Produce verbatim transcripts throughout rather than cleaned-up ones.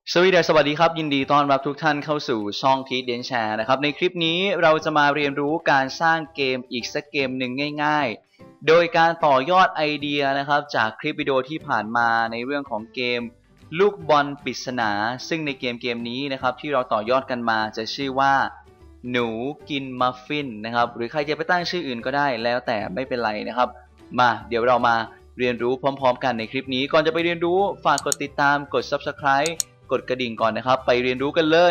สวัสดีสวัสดีครับยินดีต้อนรับทุกท่านเข้าสู่ช่องพีทเดนแชร์นะครับในคลิปนี้เราจะมาเรียนรู้การสร้างเกมอีกสักเกมหนึ่งง่ายๆโดยการต่อยอดไอเดียนะครับจากคลิปวิดีโอที่ผ่านมาในเรื่องของเกมลูกบอลปริศนาซึ่งในเกมเกมนี้นะครับที่เราต่อยอดกันมาจะชื่อว่าหนูกินมัฟฟินนะครับหรือใครจะไปตั้งชื่ออื่นก็ได้แล้วแต่ไม่เป็นไรนะครับมาเดี๋ยวเรามาเรียนรู้พร้อมๆกันในคลิปนี้ก่อนจะไปเรียนรู้ฝากกดติดตามกด ซับสไครบ์กดกระดิ่งก่อนนะครับไปเรียนรู้กันเลย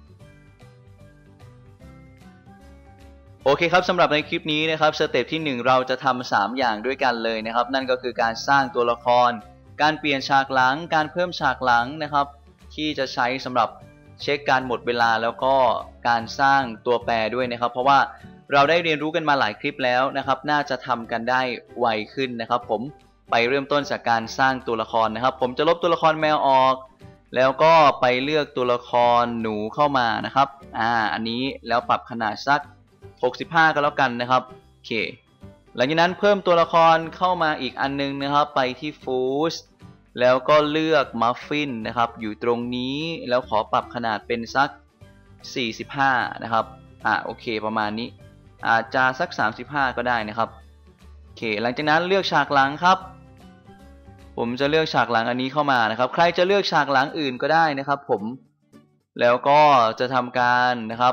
โอเคครับสำหรับในคลิปนี้นะครับสเต็ปที่หนึ่งเราจะทำสามอย่างด้วยกันเลยนะครับนั่นก็คือการสร้างตัวละครการเปลี่ยนฉากหลังการเพิ่มฉากหลังนะครับที่จะใช้สำหรับเช็คการหมดเวลาแล้วก็การสร้างตัวแปรด้วยนะครับเพราะว่าเราได้เรียนรู้กันมาหลายคลิปแล้วนะครับน่าจะทำกันได้ไวขึ้นนะครับผมไปเริ่มต้นจากการสร้างตัวละครนะครับผมจะลบตัวละครแมวออกแล้วก็ไปเลือกตัวละครหนูเข้ามานะครับอ่าอันนี้แล้วปรับขนาดสักหกสิบห้าก็แล้วกันนะครับโอเคหลังจากนั้นเพิ่มตัวละครเข้ามาอีกอันนึงนะครับไปที่ฟู้ดแล้วก็เลือกมัฟฟินนะครับอยู่ตรงนี้แล้วขอปรับขนาดเป็นสักสี่สิบห้านะครับอ่าโอเคประมาณนี้อาจจะสักสามสิบห้าก็ได้นะครับโอเคหลังจากนั้นเลือกฉากหลังครับผมจะเลือกฉากหลังอันนี้เข้ามานะครับใครจะเลือกฉากหลังอื่นก็ได้นะครับผมแล้วก็จะทำการนะครับ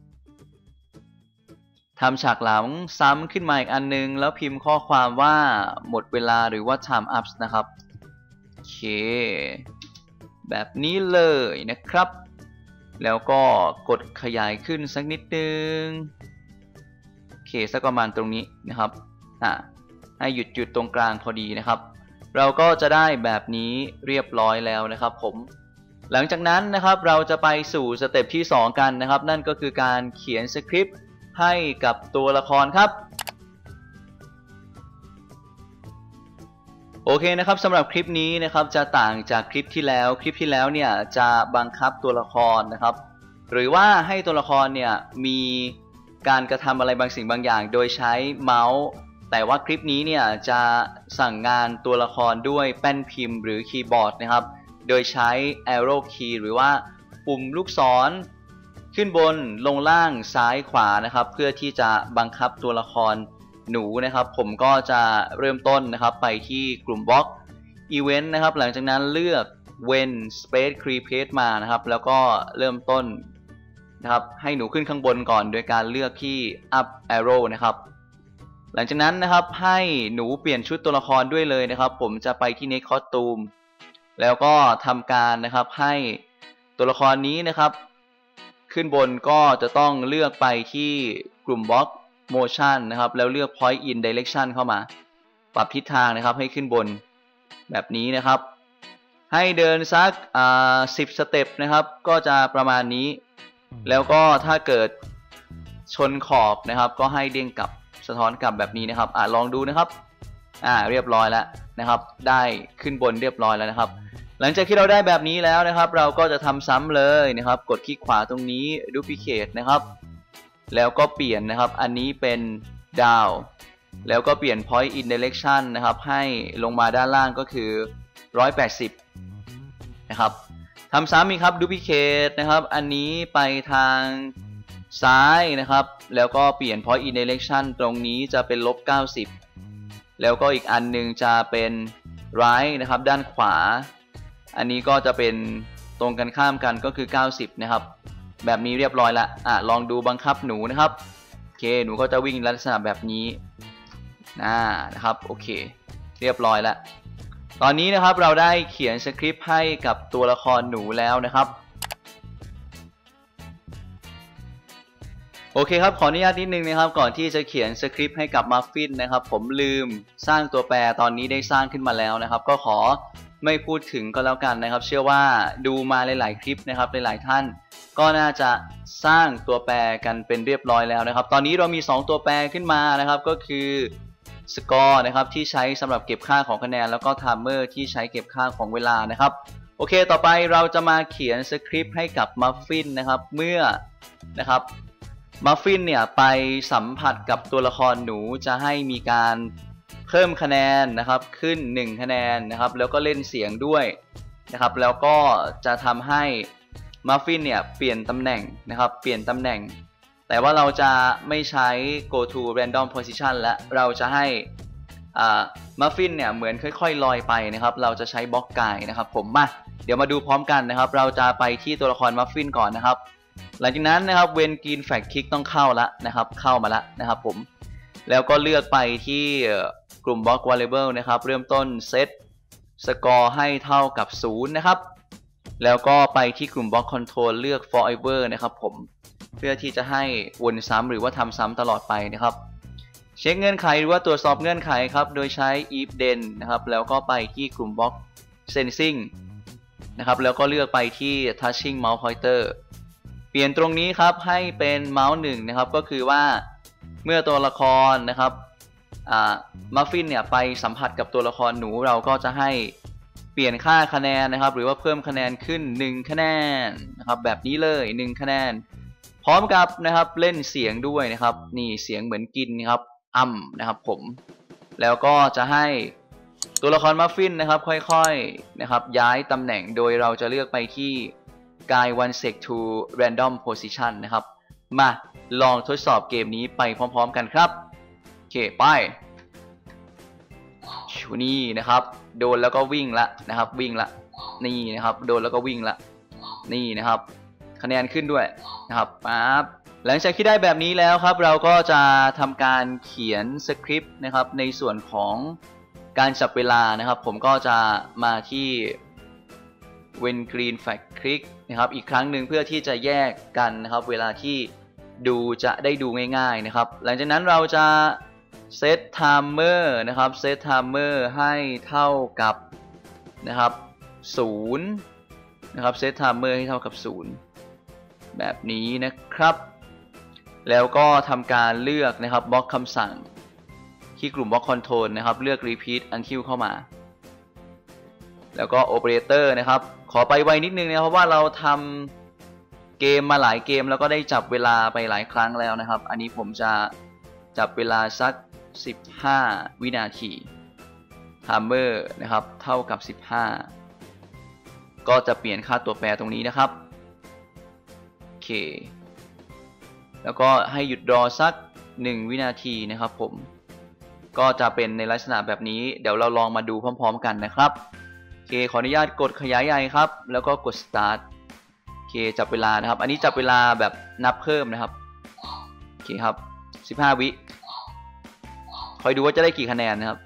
ทำฉากหลังซ้ำขึ้นมาอีกอันนึงแล้วพิมพ์ข้อความว่าหมดเวลาหรือว่า time up นะครับโอเคแบบนี้เลยนะครับแล้วก็กดขยายขึ้นสักนิดนึงโอเคสักประมาณตรงนี้นะครับอ่ะให้หยุดจุดตรงกลางพอดีนะครับเราก็จะได้แบบนี้เรียบร้อยแล้วนะครับผมหลังจากนั้นนะครับเราจะไปสู่สเต็ปที่สองกันนะครับนั่นก็คือการเขียนสคริปต์ให้กับตัวละครครับโอเคนะครับสำหรับคลิปนี้นะครับจะต่างจากคลิปที่แล้วคลิปที่แล้วเนี่ยจะบังคับตัวละครนะครับหรือว่าให้ตัวละครเนี่ยมีการกระทำอะไรบางสิ่งบางอย่างโดยใช้เมาส์แต่ว่าคลิปนี้เนี่ยจะสั่งงานตัวละครด้วยแป้นพิมพ์หรือคีย์บอร์ดนะครับโดยใช้ arrow key หรือว่าปุ่มลูกศรขึ้นบนลงล่างซ้ายขวานะครับเพื่อที่จะบังคับตัวละครหนูนะครับผมก็จะเริ่มต้นนะครับไปที่กลุ่มบล็อก event นะครับหลังจากนั้นเลือก when space create มานะครับแล้วก็เริ่มต้นนะครับให้หนูขึ้นข้างบนก่อนโดยการเลือกที่ up arrow นะครับหลังจากนั้นนะครับให้หนูเปลี่ยนชุดตัวละครด้วยเลยนะครับผมจะไปที่ next costume แล้วก็ทำการนะครับให้ตัวละครนี้นะครับขึ้นบนก็จะต้องเลือกไปที่กลุ่มบล็อก motion นะครับแล้วเลือก point in direction เข้ามาปรับทิศทางนะครับให้ขึ้นบนแบบนี้นะครับให้เดินสักอ่าสิบสเต็ปนะครับก็จะประมาณนี้แล้วก็ถ้าเกิดชนขอบนะครับก็ให้เด้งกลับสะท้อนกลับแบบนี้นะครับอ่าลองดูนะครับอ่าเรียบร้อยแล้วนะครับได้ขึ้นบนเรียบร้อยแล้วนะครับหลังจากที่เราได้แบบนี้แล้วนะครับเราก็จะทำซ้ำเลยนะครับกดคลิกขวาตรงนี้ duplicate นะครับแล้วก็เปลี่ยนนะครับอันนี้เป็น down แล้วก็เปลี่ยน point in direction นะครับให้ลงมาด้านล่างก็คือหนึ่งร้อยแปดสิบนะครับทำซ้ำอีกครับ duplicate นะครับอันนี้ไปทางซ้ายนะครับแล้วก็เปลี่ยน point in direction ตรงนี้จะเป็นลบเก้าสิบแล้วก็อีกอันหนึ่งจะเป็น right นะครับด้านขวาอันนี้ก็จะเป็นตรงกันข้ามกันก็คือเก้าสิบนะครับแบบนี้เรียบร้อยละอ่ะลองดูบังคับหนูนะครับโอเคหนูก็จะวิ่งลักษณะแบบนี้นะนะครับโอเคเรียบร้อยแล้วตอนนี้นะครับเราได้เขียนสคริปต์ให้กับตัวละครหนูแล้วนะครับโอเคครับขออนุญาตนิดนึงนะครับก่อนที่จะเขียนสคริปต์ให้กับมัฟฟินนะครับผมลืมสร้างตัวแปรตอนนี้ได้สร้างขึ้นมาแล้วนะครับก็ขอไม่พูดถึงก็แล้วกันนะครับเชื่อว่าดูมาหลายๆคลิปนะครับหลายๆท่านก็น่าจะสร้างตัวแปรกันเป็นเรียบร้อยแล้วนะครับตอนนี้เรามีสองตัวแปรขึ้นมานะครับก็คือสกอร์นะครับที่ใช้สำหรับเก็บค่าของคะแนนแล้วก็ไทม์เมอร์ที่ใช้เก็บค่าของเวลานะครับโอเคต่อไปเราจะมาเขียนสคริปต์ให้กับมัฟฟินนะครับเมื่อนะครับมัฟฟินเนี่ยไปสัมผัสกับตัวละครหนูจะให้มีการเพิ่มคะแนนนะครับขึ้นหนึ่งคะแนนนะครับแล้วก็เล่นเสียงด้วยนะครับแล้วก็จะทำให้มัฟฟินเนี่ยเปลี่ยนตำแหน่งนะครับเปลี่ยนตำแหน่งแต่ว่าเราจะไม่ใช้ go to random position และเราจะให้มัฟฟินเนี่ยเหมือนค่อยๆลอยไปนะครับเราจะใช้บล็อกกายนะครับผมมาเดี๋ยวมาดูพร้อมกันนะครับเราจะไปที่ตัวละครมัฟฟินก่อนนะครับหลังจากนั้นนะครับเวนกรีนแฟลกคิกต้องเข้าละนะครับเข้ามาละนะครับผมแล้วก็เลือกไปที่กลุ่มบล็อก variable นะครับเริ่มต้นเซตสกอร์ให้เท่ากับศูนย์นะครับแล้วก็ไปที่กลุ่มบล็อกคอนโทรลเลือก forever นะครับผมเพื่อที่จะให้วนซ้ำหรือว่าทำซ้ำตลอดไปนะครับเช็คเงื่อนไขหรือว่าตรวจสอบเงื่อนไขครับโดยใช้ if then นะครับแล้วก็ไปที่กลุ่มบล็อก sensing นะครับแล้วก็เลือกไปที่ touching mouse pointer เปลี่ยนตรงนี้ครับให้เป็นเมาส์หนึ่งนะครับก็คือว่าเมื่อตัวละครนะครับมัฟฟินเนี่ยไปสัมผัสกับตัวละครหนูเราก็จะให้เปลี่ยนค่าคะแนนนะครับหรือว่าเพิ่มคะแนนขึ้นหนึ่งคะแนนนะครับแบบนี้เลยหนึ่งคะแนนพร้อมกับนะครับเล่นเสียงด้วยนะครับนี่เสียงเหมือนกินครับอ่ำนะครับผมแล้วก็จะให้ตัวละครมัฟฟินนะครับค่อยๆนะครับย้ายตำแหน่งโดยเราจะเลือกไปที่กาย one sec to random position นะครับมาลองทดสอบเกมนี้ไปพร้อมๆกันครับโอเคไปชูนี่นะครับโดนแล้วก็วิ่งละนะครับวิ่งละนี่นะครับโดนแล้วก็วิ่งละนี่นะครับคะแนนขึ้นด้วยนะครับปั๊บหลังจากที่ได้แบบนี้แล้วครับเราก็จะทำการเขียนสคริปต์นะครับในส่วนของการจับเวลานะครับผมก็จะมาที่ when green flag click นะครับอีกครั้งหนึ่งเพื่อที่จะแยกกันนะครับเวลาที่ดูจะได้ดูง่ายๆนะครับหลังจากนั้นเราจะเซตไทม์เมอร์นะครับเซตไทม์เมอร์ให้เท่ากับนะครับศูนย์นะครับเซตไทม์เมอร์ให้เท่ากับศูนย์แบบนี้นะครับแล้วก็ทำการเลือกนะครับบล็อกคำสั่งที่กลุ่มบล็อกคอนโทรลนะครับเลือก repeat until เข้ามาแล้วก็โอเปอเรเตอร์นะครับขอไปไวนิดนึงนะเพราะว่าเราทำเกมมาหลายเกมแล้วก็ได้จับเวลาไปหลายครั้งแล้วนะครับอันนี้ผมจะจับเวลาสักสิบห้าวินาที timer นะครับเท่ากับสิบห้าก็จะเปลี่ยนค่าตัวแปรตรงนี้นะครับโอเคแล้วก็ให้หยุดรอสักหนึ่งวินาทีนะครับผมก็จะเป็นในลักษณะแบบนี้เดี๋ยวเราลองมาดูพร้อมๆกันนะครับโอเคขออนุญาตกดขยายใหญ่ครับแล้วก็กด start โอเคจับเวลานะครับอันนี้จับเวลาแบบนับเพิ่มนะครับโอเคครับสิบห้าวิคอยดูว่าจะได้กี่คะแนนนะครับ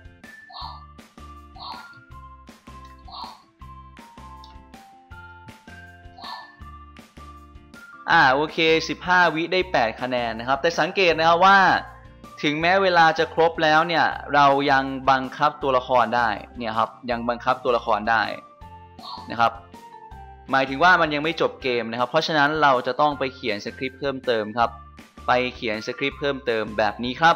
อ่าโอเคสิบห้าวิได้แปดคะแนนนะครับแต่สังเกตนะครับว่าถึงแม้เวลาจะครบแล้วเนี่ยเรายังบังคับตัวละครได้เนี่ยครับยังบังคับตัวละครได้นะครับหมายถึงว่ามันยังไม่จบเกมนะครับเพราะฉะนั้นเราจะต้องไปเขียนสคริปต์เพิ่มเติมครับไปเขียนสคริปต์เพิ่มเติมแบบนี้ครับ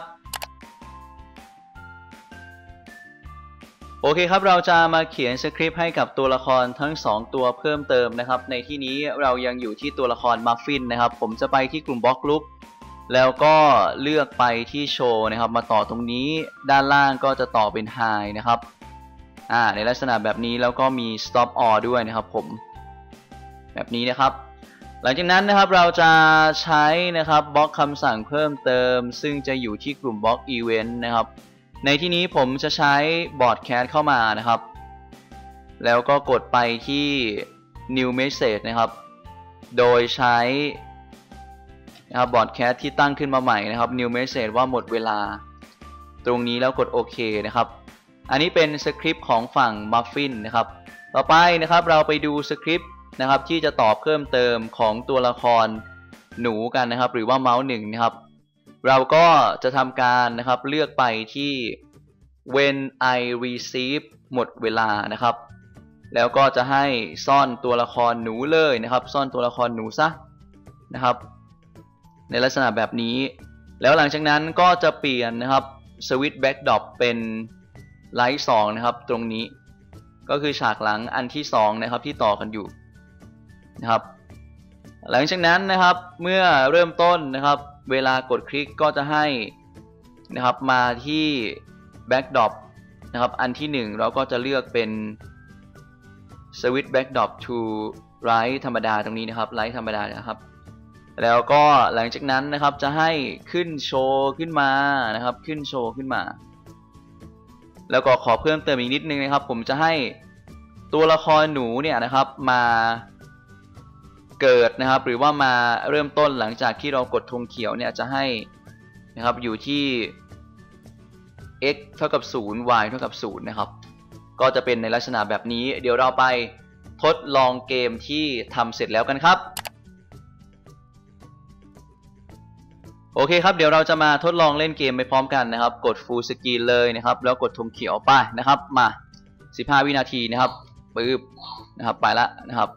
โอเคครับเราจะมาเขียนสคริปต์ให้กับตัวละครทั้งสองตัวเพิ่มเติมนะครับในที่นี้เรายังอยู่ที่ตัวละครมัฟฟินนะครับผมจะไปที่กลุ่มบล็อกลุกแล้วก็เลือกไปที่โชว์นะครับมาต่อตรงนี้ด้านล่างก็จะต่อเป็น high นะครับอ่าในลักษณะแบบนี้แล้วก็มี stop all ด้วยนะครับผมแบบนี้นะครับหลังจากนั้นนะครับเราจะใช้นะครับบล็อกคำสั่งเพิ่มเติมซึ่งจะอยู่ที่กลุ่มบล็อก event นะครับในที่นี้ผมจะใช้บอร์ดแคสเข้ามานะครับแล้วก็กดไปที่ new message นะครับโดยใช้นะครับบอร์ดแคสที่ตั้งขึ้นมาใหม่นะครับ new message ว่าหมดเวลาตรงนี้แล้วกดโอเคนะครับอันนี้เป็นสคริปต์ของฝั่ง Muffin นะครับต่อไปนะครับเราไปดูสคริปต์นะครับที่จะตอบเพิ่มเติมของตัวละครหนูกันนะครับหรือว่าเมาส์หนึ่งนะครับเราก็จะทำการนะครับเลือกไปที่ when I receive หมดเวลานะครับแล้วก็จะให้ซ่อนตัวละครหนูเลยนะครับซ่อนตัวละครหนูซะนะครับในลักษณะแบบนี้แล้วหลังจากนั้นก็จะเปลี่ยนนะครับสวิตช์แบ็กดรอปเป็นไลท์สองนะครับตรงนี้ก็คือฉากหลังอันที่สองนะครับที่ต่อกันอยู่นะครับหลังจากนั้นนะครับเมื่อเริ่มต้นนะครับเวลากดคลิกก็จะให้นะครับมาที่ backdrop นะครับอันที่หนึ่งเราก็จะเลือกเป็น switch backdrop to right ธรรมดาตรงนี้นะครับ right ธรรมดานะครับแล้วก็หลังจากนั้นนะครับจะให้ขึ้นโชว์ขึ้นมานะครับขึ้นโชว์ขึ้นมาแล้วก็ขอเพิ่มเติมอีกนิดนึงนะครับผมจะให้ตัวละครหนูเนี่ยนะครับมาเกิดนะครับหรือว่ามาเริ่มต้นหลังจากที่เรากดธงเขียวเนี่ยจะให้นะครับอยู่ที่ x เท่ากับศูนย์ y เท่ากับศูนย์นะครับก็จะเป็นในลักษณะแบบนี้เดี๋ยวเราไปทดลองเกมที่ทำเสร็จแล้วกันครับโอเคครับเดี๋ยวเราจะมาทดลองเล่นเกมไปพร้อมกันนะครับกด Full Screen เลยนะครับแล้วกดธงเขียวไปนะครับมาสิบห้าวินาทีนะครับปึ๊บนะครับไปละนะครับ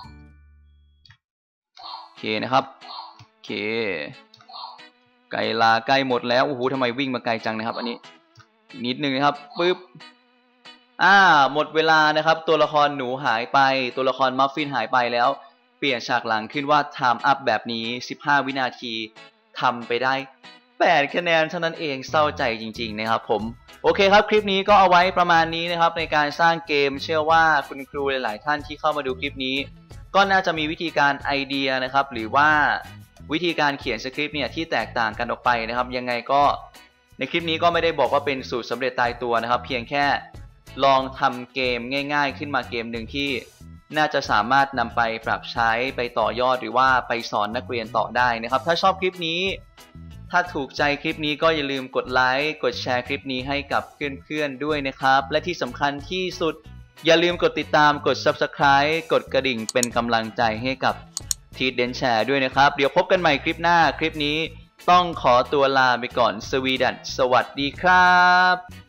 โอเคนะครับโอเคไกลลาใกล้หมดแล้วโอ้โหทำไมวิ่งมาไกลจังนะครับอันนี้อีกนิดนึงนะครับปึ๊บอ่าหมดเวลานะครับตัวละครหนูหายไปตัวละครมัฟฟินหายไปแล้วเปลี่ยนฉากหลังขึ้นว่า Time Up แบบนี้สิบห้าวินาทีทำไปได้แปดคะแนนเท่านั้นเองเศร้าใจจริงๆนะครับผมโอเคครับคลิปนี้ก็เอาไว้ประมาณนี้นะครับในการสร้างเกมเชื่อว่าคุณครูหลายๆท่านที่เข้ามาดูคลิปนี้ก็น่าจะมีวิธีการไอเดียนะครับหรือว่าวิธีการเขียนสคริปต์เนี่ยที่แตกต่างกันออกไปนะครับยังไงก็ในคลิปนี้ก็ไม่ได้บอกว่าเป็นสูตรสำเร็จตายตัวนะครับเพียงแค่ลองทำเกมง่ายๆขึ้นมาเกมหนึ่งที่น่าจะสามารถนำไปปรับใช้ไปต่อยอดหรือว่าไปสอนนักเรียนต่อได้นะครับถ้าชอบคลิปนี้ถ้าถูกใจคลิปนี้ก็อย่าลืมกดไลค์กดแชร์คลิปนี้ให้กับเพื่อนๆด้วยนะครับและที่สำคัญที่สุดอย่าลืมกดติดตามกด ซับสไครบ์ กดกระดิ่งเป็นกำลังใจให้กับทีเดนแชร์ด้วยนะครับเดี๋ยวพบกันใหม่คลิปหน้าคลิปนี้ต้องขอตัวลาไปก่อนสวีดัสสวัสดีครับ